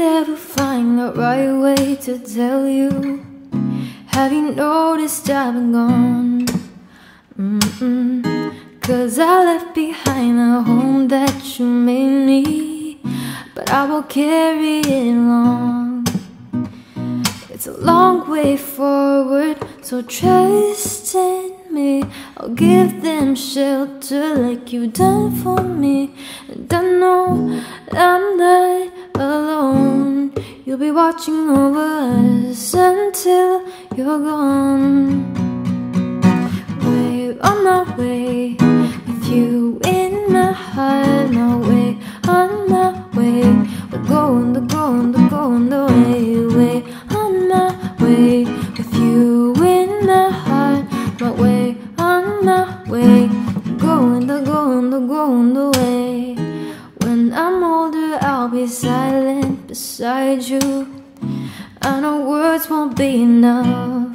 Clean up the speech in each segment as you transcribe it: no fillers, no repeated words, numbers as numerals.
never find the right way to tell you. Have you noticed I've been gone? Cause I left behind the home that you made me, but I will carry it along. It's a long way forward, so trust in me. I'll give them shelter like you've done for me. And I know I'm not alone. You'll be watching over us until you're gone. We're on my way, with you in my heart. My way, on my way. We're going the way. Way on my way, with you in my heart. My way, on my way. Going the way. When I'm older, I'll be silent beside you. I know words won't be enough,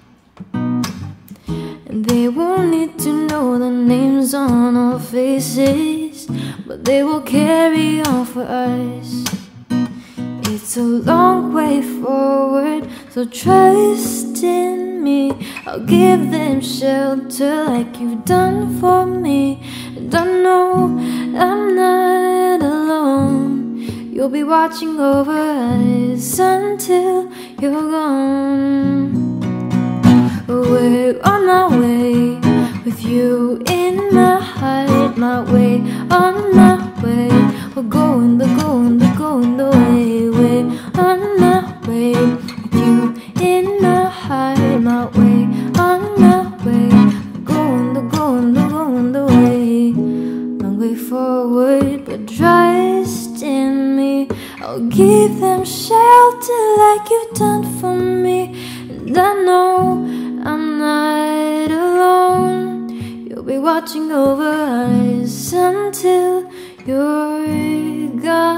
and they won't need to know the names on our faces, but they will carry on for us. It's a long way forward, so trust in me. I'll give them shelter like you've done for me. And I know I'm not alone. You'll be watching over us until you're gone. We're on our way, with you in my heart. My way, on my way. We're going the way. Way on my way, with you in my heart. My way, on my way. We're going the way. Long way forward, but trust in me. I'll give them shelter like you've done for me. And I know I'm not alone. You'll be watching over us until you're gone.